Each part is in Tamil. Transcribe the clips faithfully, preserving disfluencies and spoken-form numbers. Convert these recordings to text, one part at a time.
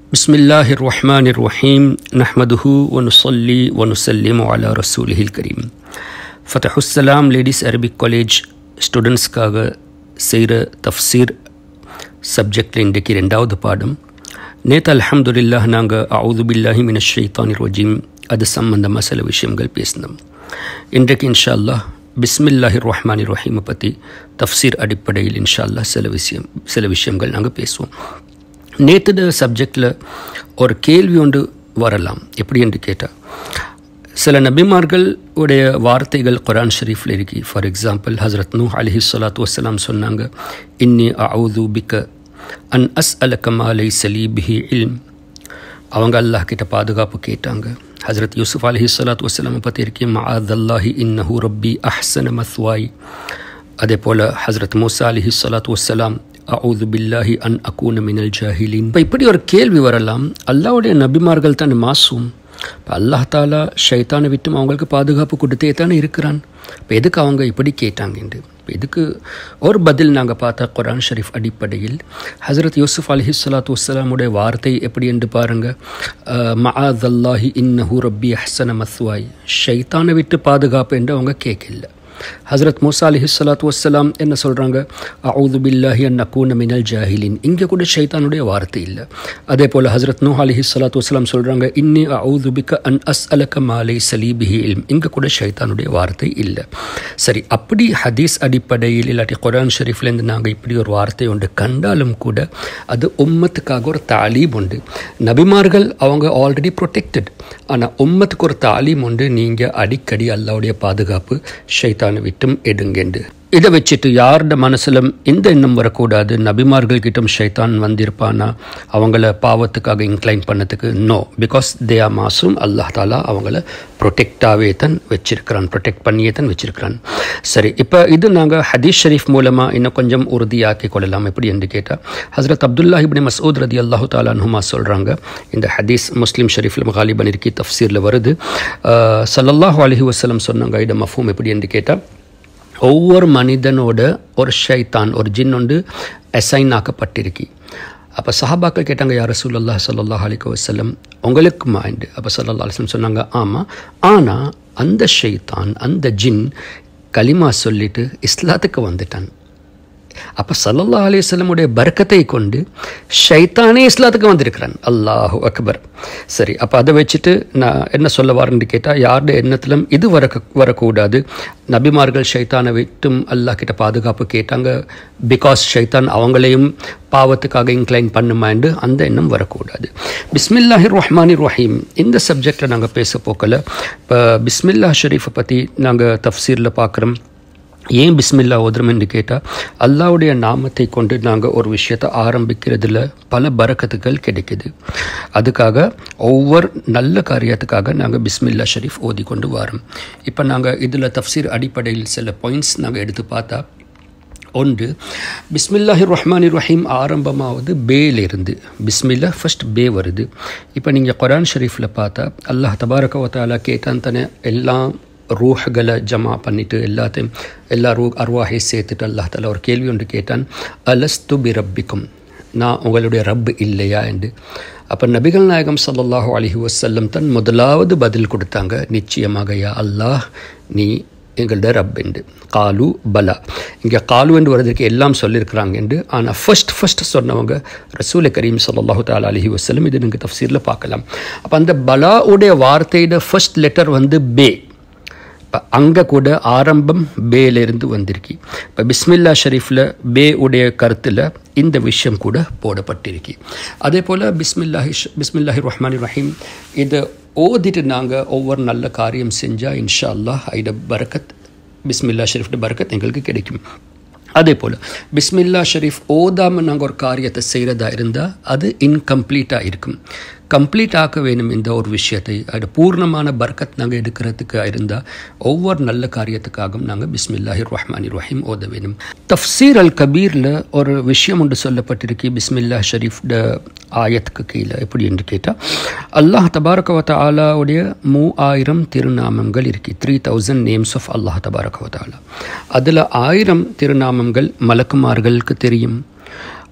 பிஸ்மில்லாஹி ரஹ்மானிர் ரஹீம் நஹ்மதுஹு வ நுஸல்லி வ நுஸல்லிமு அலா ரசூலிஹில் கரீம். ஃபதஹுஸ்ஸலாம் லேடிஸ் அரபிக் காலேஜ் ஸ்டூடெண்ட்ஸ்க்காக செய்கிற தஃப்சீர் சப்ஜெக்டில் இன்றைக்கு ரெண்டாவது பாடம். நேற்று அல்ஹம்துலில்லாஹ் நாங்கள் அவுது பில்லாஹி மினஷ் ஷைத்தானிர் ரஜீம் அது சம்பந்தமாக சில விஷயங்கள் பேசினோம். இன்றைக்கு இன்ஷா அல்லாஹ் பிஸ்மில்லாஹி ரஹ்மானிர் ரஹீமை பற்றி தஃப்சீர் அடிப்படையில் இன்ஷா அல்லாஹ் சில விஷயம் சில விஷயங்கள் நாங்கள் பேசுவோம். நேற்று சப்ஜெக்டில் ஒரு கேள்வி ஒன்று வரலாம். எப்படி என்று கேட்டால், சில நபிமார்கள் உடைய வார்த்தைகள் குரான் ஷரீஃபில் இருக்கு. ஃபார் எக்ஸாம்பிள் ஹஸ்ரத் நூஹ் அலைஹி ஸலாத்து வஸ்ஸலாம் சொன்னாங்க, இன்னி அஊது பிக்க அன் அஸ் அலக மா லைஸ லீ பிஹி இல்ம். அவங்க அல்லாஹ் கிட்ட பாதுகாப்பு கேட்டாங்க. ஹஸ்ரத் யூசுஃப் அலைஹி ஸலாத்து வஸ்ஸலாம் பற்றி இருக்கேன், மஆதல்லாஹி இன்னஹு ரப்பி அஹ்ஸன மத்வாய். அதே போல் ஹஸ்ரத் மூசா அலைஹி ஸலாத்து வஸ்ஸலாம் அஊது பில்லாஹி அன் அகூன மினல் ஜாஹிலீன். இப்போ இப்படி ஒரு கேள்வி வரலாம், அல்லாஹ்வுடைய நபிமார்கள் தான் மாசூம். இப்போ அல்லாஹ் தாலா ஷைத்தானை விட்டும் அவங்களுக்கு பாதுகாப்பு கொடுத்தே தானே இருக்கிறான். இப்போ எதுக்கு அவங்க இப்படி கேட்டாங்கண்டு இப்போ இதுக்கு ஒரு பதில் நாங்கள் பார்த்தா குரான் ஷரீஃப் அடிப்படையில் ஹஸ்ரத் யூசுஃப் அலைஹி ஸலாத்து வஸ்ஸலாமுடைய வார்த்தை எப்படி என்று பாருங்கள். மஆதல்லாஹி இன்னஹு ரப்பி அஹ்ஸன மத்வாய். ஷைத்தானை விட்டு பாதுகாப்பு என்று அவங்க கேட்கல. ஹஸ்ரத் மூசா அலைஹி ஸலாத்து வஸ்ஸலாம் என்ன சொல்கிறாங்க, அஊது பில்லாஹி அன் அகூன மினல் ஜாஹிலீன். இங்கே கூட ஷைத்தானுடைய வார்த்தை இல்லை. அதே போல் ஹஸ்ரத் நூஹ் அலைஹி ஸலாத்து வஸ்ஸலாம் சொல்கிறாங்க, இன்னி அஊது பிக்க அன் அஸ் அலக மா லைஸ லீ பிஹி இல்ம். இங்கே கூட ஷைத்தானுடைய வார்த்தை இல்லை. சரி, அப்படி ஹதீஸ் அடிப்படையில் இல்லாட்டி குரான் ஷரீஃப்லேருந்து நாங்கள் இப்படி ஒரு வார்த்தை உண்டு கண்டாலும் கூட அது உம்மத்துக்காக ஒரு தாலீம் உண்டு. நபிமார்கள் அவங்க ஆல்ரெடி ப்ரொடெக்டட். ஆனால் உம்மத்துக்கு ஒரு தாலீம் உண்டு, நீங்கள் அடிக்கடி அல்லாஹ்வுடைய பாதுகாப்பு ஷைத்தான் விட்டும் எடுங்கண்டு. இதை வச்சுட்டு யாரோட மனசிலும் இந்த எண்ணம் வரக்கூடாது, நபிமார்கள் கிட்டும் ஷைத்தான் வந்திருப்பானா அவங்கள பாவத்துக்காக இன்க்ளைன் பண்ணதுக்கு. நோ, பிகாஸ் தே ஆர் மாசூம். அல்லாஹ் தாலா அவங்கள ப்ரொடெக்டாகவே தான் வச்சிருக்கிறான், ப்ரொடெக்ட் பண்ணியே தான் வச்சிருக்கிறான். சரி, இப்போ இது நாங்கள் ஹதீஸ் ஷரீஃப் மூலமாக இன்னும் கொஞ்சம் உறுதியாக்கி கொள்ளலாம். எப்படி என்று கேட்டால், ஹஸ்ரத் அப்துல்லாஹ் இப்னு மஸ்ஊத் ரதி அல்லாஹு தாலா அன்ஹுமா சொல்கிறாங்க, இந்த ஹதீஸ் முஸ்லீம் ஷரீஃபில் காலிபன் இருக்கி தஃப்சீரில் வருது. ஸல்லல்லாஹு அலைஹி வஸல்லம் சொன்னாங்க, இதை மஃபூம் எப்படி என்று கேட்டால், ஒவ்வொரு மனிதனோட ஒரு ஷைத்தான் ஒரு ஜின் ஒன்று அசைன் ஆக்கப்பட்டிருக்கு. அப்போ சஹாபாக்கள் கேட்டாங்க, யா ரசூலுல்லாஹ் ஸல்லல்லாஹு அலைஹி வஸல்லம் உங்களுக்கு மைண்டு. அப்போ ஸல்லல்லாஹு அலைஹி வஸல்லம் சொன்னாங்க, ஆமாம், ஆனால் அந்த ஷைத்தான் அந்த ஜின் கலிமா சொல்லிட்டு இஸ்லாத்துக்கு வந்துட்டான். அப்போ ஸல்லல்லாஹு அலைஹி வஸல்லமுடைய பரக்கத்தை கொண்டு ஷைத்தானே இஸ்லாத்துக்கு வந்திருக்கிறான். அல்லாஹு அக்பர். சரி, அப்போ அதை வச்சுட்டு நான் என்ன சொல்ல வரேன்னு கேட்டால், யாருடைய எண்ணத்திலும் இது வர வரக்கூடாது. நபிமார்கள் ஷைத்தானை விட்டும் அல்லாஹ் கிட்ட பாதுகாப்பு கேட்டாங்க, பிகாஸ் ஷைத்தான் அவங்களையும் பாவத்துக்காக இன்க்ளைன் பண்ணுமாண்டு அந்த எண்ணம் வரக்கூடாது. பிஸ்மில்லாஹிர் ரஹ்மானிர் ரஹீம் இந்த சப்ஜெக்டை நாங்கள் பேச போக்கல. இப்போ பிஸ்மில்லா ஷரீஃபை பற்றி நாங்கள் தஃப்சீரில் பார்க்குறோம். ஏன் பிஸ்மில்லா ஓதுறோம் என்று கேட்டால், அல்லாஹ்வுடைய நாமத்தை கொண்டு நாங்கள் ஒரு விஷயத்தை ஆரம்பிக்கிறதுல பல பரக்கத்துகள் கிடைக்குது. அதுக்காக ஒவ்வொரு நல்ல காரியத்துக்காக நாங்கள் பிஸ்மில்லா ஷரீஃப் ஓதி கொண்டு வரோம். இப்போ நாங்கள் இதில் தஃப்சீர் அடிப்படையில் சில பாயிண்ட்ஸ் நாங்கள் எடுத்து பார்த்தா, ஒன்று, பிஸ்மில்லாஹிர் ரஹ்மானிர் ரஹீம் ஆரம்பமாவது பேலிருந்து. பிஸ்மில்லா ஃபர்ஸ்ட் பே வருது. இப்போ நீங்கள் குரான் ஷரீஃபில் பார்த்தா அல்லாஹ் தபாரக வ தஆலா கேட்டான் தானே, எல்லாம் ரூஹ்களை ஜமா பண்ணிவிட்டு எல்லாத்தையும் எல்லா ரூ அர்வாஹை சேர்த்துட்டு அல்லாஹ் தாலா ஒரு கேள்வி ஒன்று கேட்டான், அலஸ்து பி ரப்பிக்கும், நான் உங்களுடைய ரப் இல்லையா என்று. அப்போ நபிகள் நாயகம் ஸல்லல்லாஹு அலைஹி வஸல்லம் தான் முதலாவது பதில் கொடுத்தாங்க, நிச்சயமாக யா அல்லாஹ் நீ எங்களுடைய ரப் என்று. காலு பலா, இங்கே காலு என்று வர்றதுக்கு எல்லாம் சொல்லியிருக்கிறாங்க என்று. ஆனால் ஃபஸ்ட் ஃபஸ்ட் சொன்னவங்க ரசூல் கரீம் ஸல்லல்லாஹு தஆலா அலைஹி வஸல்லம். இது நீங்கள் தஃப்சீரில் பார்க்கலாம். அப்போ அந்த பலாவுடைய வார்த்தையோட ஃபர்ஸ்ட் லெட்டர் வந்து பே. இப்போ அங்கே கூட ஆரம்பம் பேலிருந்து வந்திருக்கு. இப்போ பிஸ்மில்லா ஷரீஃபில் பே உடைய கருத்தில் இந்த விஷயம் கூட போடப்பட்டிருக்கு. அதே போல் பிஸ்மில்லாஹி பிஸ்மில்லாஹி ரஹ்மானிர் ரஹீம் இதை ஓதிட்டு நாங்கள் ஒவ்வொரு நல்ல காரியம் செஞ்சால் இன்ஷா அல்லாஹ் ஐட பரக்கத், பிஸ்மில்லா ஷரீஃப்ட பரக்கத் எங்களுக்கு கிடைக்கும். அதே போல் பிஸ்மில்லா ஷரீஃப் ஓதாமல் நாங்கள் ஒரு காரியத்தை செய்கிறதா இருந்தால் அது இன்கம்ப்ளீட்டாக இருக்கும். கம்ப்ளீட் ஆக்க வேணும் இந்த ஒரு விஷயத்தை, அது பூர்ணமான பர்க்கத் நாங்கள் எடுக்கிறதுக்கு இருந்தால் ஒவ்வொரு நல்ல காரியத்துக்காகவும் நாங்கள் பிஸ்மில்லாஹிர் ரஹ்மானிர் ரஹீம் ஓத வேணும். தஃப்சீர் அல் கபீரில் ஒரு விஷயம் ஒன்று சொல்லப்பட்டிருக்கு பிஸ்மில்லா ஷரீஃப்ட ஆயத்துக்கு கீழே. எப்படி என்று கேட்டால், அல்லாஹ் தபாரக வ தஆலாவுடைய மூவாயிரம் திருநாமங்கள் இருக்கு. Three thousand names of Allah தபாரக வ தஆலா. அதில் ஆயிரம் திருநாமங்கள் மலக்குமார்களுக்கு தெரியும்,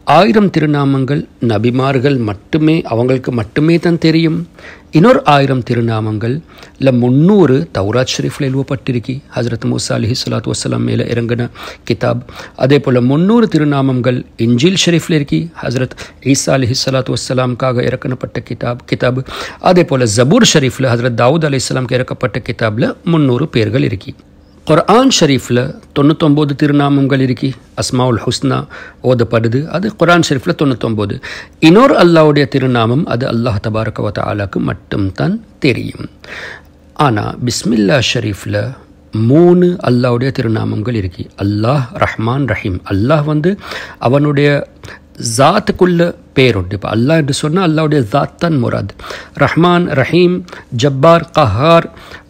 ஆயிரம் திருநாமங்கள் நபிமார்கள் மட்டுமே அவங்களுக்கு மட்டுமே தான் தெரியும். இன்னொரு ஆயிரம் திருநாமங்கள் இல்லை முந்நூறு தௌராத் ஷரீஃபில் எழுவப்பட்டிருக்கி ஹஜரத் மூசா அலிஹி ஸலாத்து வஸ்ஸலாம் மேலே இறங்கின கிதாப். அதே போல் முந்நூறு திருநாமங்கள் இன்ஜீல் ஷரீஃபில் இருக்கி ஹஜரத் ஈசா அலிஹி ஸலாத்து வஸ்ஸலாமுக்காக இறக்கப்பட்ட கிதாப் கிதாப் அதே போல் ஜபூர் ஷரீஃபில் ஹஜரத் தாவூத் அலைஹிஸ்ஸலாமுக்கு இறக்கப்பட்ட கிதாபில் முந்நூறு பேர்கள் இருக்கி. குர்ஆன் ஷரீஃபில் தொண்ணூத்தொம்பது திருநாமங்கள் இருக்கி அஸ்மாவுல் ஹுஸ்னா ஓதப்படுது. அது குர்ஆன் ஷரீஃபில் தொண்ணூத்தொம்பது. இன்னொரு அல்லாஹ்வுடைய திருநாமம் அது அல்லாஹ் தபாரக வ தஆலாக்கு மட்டும்தான் தெரியும். ஆனால் பிஸ்மில்லா ஷரீஃபில் மூணு அல்லாஹ்வுடைய திருநாமங்கள் இருக்கி. அல்லாஹ் ரஹ்மான் ரஹீம். அல்லாஹ் வந்து அவனுடைய ஜாத்துக்குள்ள பேர் உண்டு. இப்போ அல்லாஹ் என்று சொன்னால் அல்லாஹ்வுடைய ஜாத் தான் முராத். ரஹ்மான் ரஹீம் ஜப்பார் கஹார்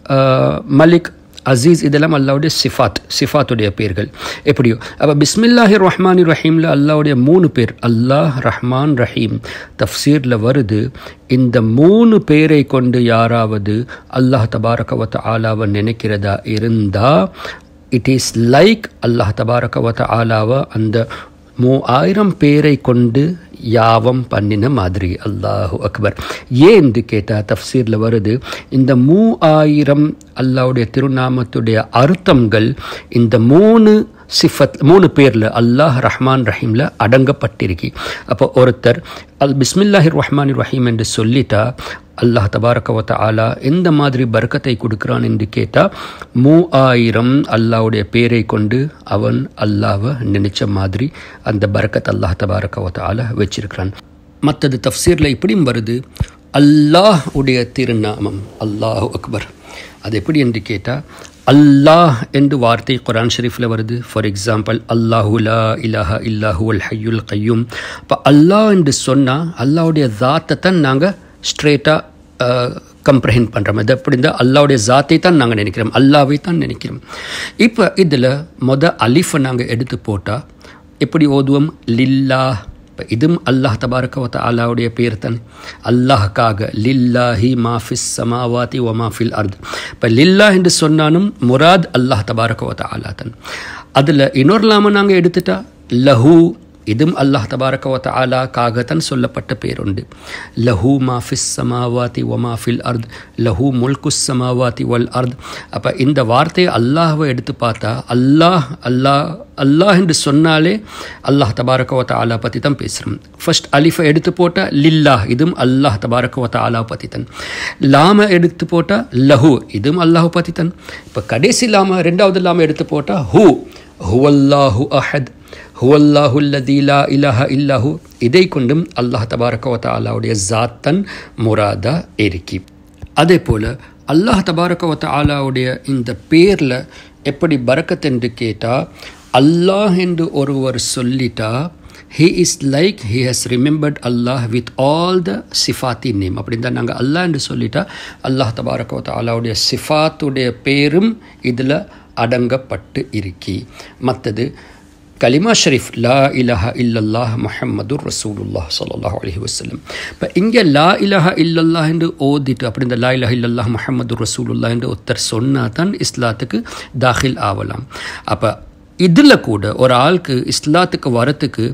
மலிக் அசீஸ் இதெல்லாம் அல்லாவுடைய சிஃபாத் சிஃபாத்துடைய பேர்கள். எப்படியோ அப்போ பிஸ்மில்லாஹிர் ரஹ்மான் ரஹீமில் அல்லாவுடைய மூணு பேர் அல்லாஹ் ரஹ்மான் ரஹீம் தஃப்சீரில் வருது. இந்த மூணு பேரை கொண்டு யாராவது அல்லாஹ் தபாரக வ தஆலாவை நினைக்கிறதா இருந்தால் இட் இஸ் லைக் அல்லாஹ் தபாரக வ தஆலாவை அந்த மூவாயிரம் பேரை கொண்டு யாவம் பண்ணின மாதிரி. அல்லாஹு அக்பர். ஏன் என்று கேட்டால் தஃப்சீரில் வருது இந்த மூவாயிரம் அல்லாஹ்வுடைய திருநாமத்துடைய அர்த்தங்கள் இந்த மூணு சிஃபத் மூணு பேரில் அல்லாஹ் ரஹ்மான் ரஹீமில் அடங்கப்பட்டிருக்கி. அப்போ ஒருத்தர் அல் பிஸ்மில்லாஹிர் ரஹ்மான் ரஹீம் என்று சொல்லிட்டா அல்லாஹ் தபாரக வ தஆலா எந்த மாதிரி பரக்கத்தை கொடுக்குறான் என்று கேட்டால் மூவாயிரம் அல்லாஹ்வுடைய பேரை கொண்டு அவன் அல்லாஹ்வை நினைச்ச மாதிரி அந்த பரக்கத் அல்லாஹ் தபாரக வ தஆலா வச்சிருக்கிறான். மற்றது தஃப்சீரில் இப்படியும் வருது அல்லாஹ் உடைய திருநாமம் அல்லாஹு அக்பர். அது எப்படி என்று கேட்டால் அல்லாஹ் என்று வார்த்தை குர்ஆன் ஷரீஃபில் வருது. ஃபார் எக்ஸாம்பிள் அல்லாஹு லா இலாஹா இல்லாஹு அல் ஹய்யுல் கய்யூம். இப்போ அல்லாஹ் என்று சொன்னால் அல்லாஹ்வுடைய ஜாத்தை தான் நாங்கள் ஸ்ட்ரெயிட்டாக கம்ப்ரஹெண்ட் பண்ணுறோம். இது எப்படி இருந்தால் அல்லாஹ்வுடைய ஜாத்தை தான் நாங்கள் நினைக்கிறோம், அல்லாஹ்வை தான் நினைக்கிறோம். இப்போ இதில் மொத அலிஃபை நாங்கள் எடுத்து போட்டால் எப்படி ஓதுவோம்? லில்லாஹ். இப்போ இதுவும் அல்லாஹ் தபாரக வ தஆலாவுடைய பேர் தான். அல்லாஹ்க்காக லில்லாஹி மாஃபிஸ் சமாவாதி வ மாஃபில் அர்த். இப்போ லில்லாஹ் என்று சொன்னாலும் முராத் அல்லாஹ் தபாரக வ தஆலா தான். அதில் இன்னொரு லாம நாங்கள் எடுத்துட்டா லஹு. இதுவும் அல்லாஹ் தபாரக வ தஆலாக்காகத்தான் சொல்லப்பட்ட பேருண்டு. லஹு மாஃபிஸ் சமாவாதி வ மாஃபில் அர்த் லஹு முல்குஸ் சமாவாதி வல் அர்த். அப்போ இந்த வார்த்தையை அல்லாஹ்வை எடுத்து பார்த்தா அல்லாஹ் அல்லாஹ் அல்லாஹ் என்று சொன்னாலே அல்லாஹ் தபாரக வ தஆலா பற்றி தான் பேசுகிறோம். ஃபர்ஸ்ட் அலிஃபை எடுத்து போட்டால் லில்லாஹ். இதுவும் அல்லாஹ் தபாரக வ தஆலா பற்றி தான். லாம எடுத்து போட்டால் லஹு. இதுவும் அல்லாஹ் பற்றி தான். இப்போ கடைசி லாம ரெண்டாவது லாம எடுத்து போட்டால் ஹூ. ஹுவல்லாஹு அஹத் ஹுவல்லாஹு அல்லதி லா இலாஹா இல்லாஹு. இதை கொண்டும் அல்லாஹ் தபாரக வ தஆலாவுடைய ஜாத்தன் முராதா இருக்கி. அதே போல் அல்லாஹ் தபாரக வ தஆலாவுடைய இந்த பேரில் எப்படி பரக்கத் என்று கேட்டால் அல்லாஹ் என்று ஒருவர் சொல்லிட்டா he is like he has remembered Allah with all the sifati name. அப்படி தான் நாங்கள் அல்லாஹ் என்று சொல்லிட்டா அல்லாஹ் தபாரக வ தஆலாவுடைய சிஃபாத்துடைய பேரும் இதில் அடங்கப்பட்டு இருக்கி. மற்றது கலிமா ஷரீஃப் லா இலாஹா இல்லல்லாஹ் முஹம்மதுர் ரசூலுல்லாஹ் ஸல்லல்லாஹு அலைஹி வஸல்லம். இப்போ இங்கே லா இலாஹா இல்லல்லாஹ் என்று ஓதிட்டு அப்படி இந்த லா இலாஹா இல்லல்லாஹ் முஹம்மதுர் ரசூலுல்லாஹ் என்று ஒருத்தர் சொன்னால் தான் இஸ்லாத்துக்கு தாখিল ஆகலாம். அப்போ இதில் கூட ஒரு ஆளுக்கு இஸ்லாத்துக்கு வரத்துக்கு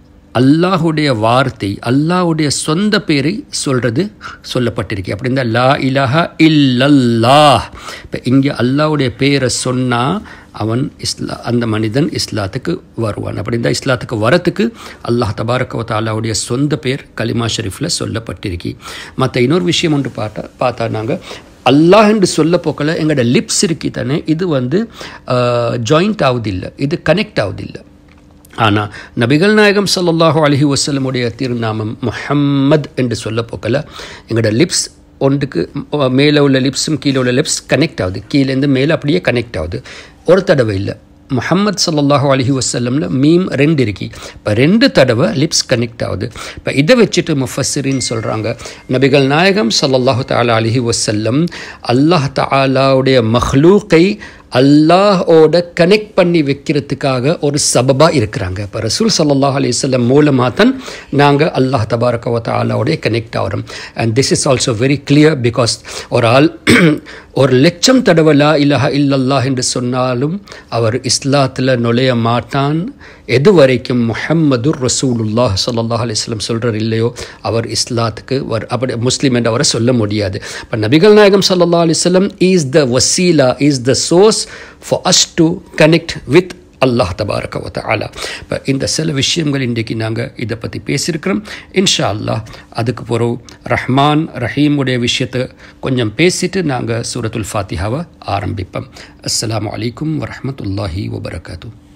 அல்லாஹுடைய வார்த்தை அல்லாஹுடைய சொந்த பேரை சொல்கிறது சொல்லப்பட்டிருக்கு. அப்படி இந்த லா இலாஹா இல்லல்லாஹ். இப்போ இங்கே அல்லாஹுடைய பேரை சொன்னால் அவன் இஸ்லா அந்த மனிதன் இஸ்லாத்துக்கு வருவான். அப்படி இருந்தால் இஸ்லாத்துக்கு வரத்துக்கு அல்லாஹ் தபாரக வ தஆலாவுடைய சொந்த பேர் கலிமா ஷரீஃபில் சொல்லப்பட்டிருக்கு. மற்ற இன்னொரு விஷயம் ஒன்று பார்த்தா பார்த்தா நாங்கள் அல்லாஹ் என்று சொல்ல போக்கல எங்களோட லிப்ஸ் இருக்கி தானே இது வந்து ஜாயிண்ட் ஆகுதில்லை, இது கனெக்ட் ஆகுதில்லை. ஆனால் நபிகள் நாயகம் ஸல்லல்லாஹு அலைஹி வஸல்லமுடைய திருநாமம் முஹம்மத் என்று சொல்ல போக்கல எங்களோட லிப்ஸ் ஒன்றுக்கு மேலே உள்ள லிப்ஸும் கீழே உள்ள லிப்ஸ் கனெக்ட் ஆகுது, கீழேருந்து மேலே அப்படியே கனெக்ட் ஆகுது. ஒரு தடவை இல்லை, முஹம்மத் ஸல்லல்லாஹு அலைஹி வஸல்லம்ல மீம் ரெண்டு இருக்கி. இப்போ ரெண்டு தடவை லிப்ஸ் கனெக்ட் ஆகுது. இப்போ இதை வச்சுட்டு முஃபஸ்ஸிரின் சொல்கிறாங்க நபிகள் நாயகம் ஸல்லல்லாஹு தஆலா அலைஹி வஸல்லம் அல்லாஹ் தஆலாவுடைய மஹ்லூக்கை அல்லாஹோட கனெக்ட் பண்ணி வைக்கிறதுக்காக ஒரு சபபாக இருக்கிறாங்க. இப்போ ரசூல் ஸல்லல்லாஹு அலைஹி வஸல்லம் மூலமாக தான் நாங்கள் அல்லாஹ் தபாரக வ தஆலாவோட கனெக்ட் ஆகிறோம். And this is also very clear because ஒரு ஆள் ஒரு லட்சம் தடவை லா இலாஹா இல்லல்லாஹ் என்று சொன்னாலும் அவர் இஸ்லாத்தில் நுழைய மாட்டான் எது வரைக்கும் முஹம்மதுர் ரசூலுல்லாஹ் ஸல்லல்லாஹு அலைஹி வஸல்லம் சொல்கிறார் இல்லையோ அவர் இஸ்லாத்துக்கு வர் அப்படி முஸ்லீம் என்று அவரை சொல்ல முடியாது. இப்போ நபிகள் நாயகம் ஸல்லல்லாஹு அலைஹி வஸல்லம் இஸ் த வசீலா, is the source for us to connect with Allah தபாரக வ தஆலா. இப்போ இந்த சில விஷயங்கள் இன்றைக்கு நாங்கள் இதை பற்றி பேசியிருக்கிறோம். இன்ஷா அல்லாஹ் அதுக்கு பிறகு ரஹ்மான் ரஹீமுடைய விஷயத்தை கொஞ்சம் பேசிட்டு நாங்கள் சூரத்துல் ஃபாத்திஹாவை ஆரம்பிப்போம். அஸ்ஸலாமு அலைக்கும் வரஹ்மத்துல்லாஹி வபரகாத்துஹு.